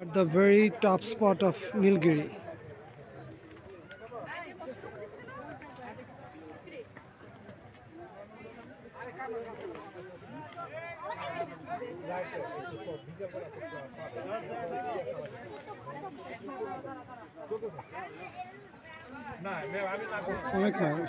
At the very top spot of Nilgiri. অনেক মানুষ।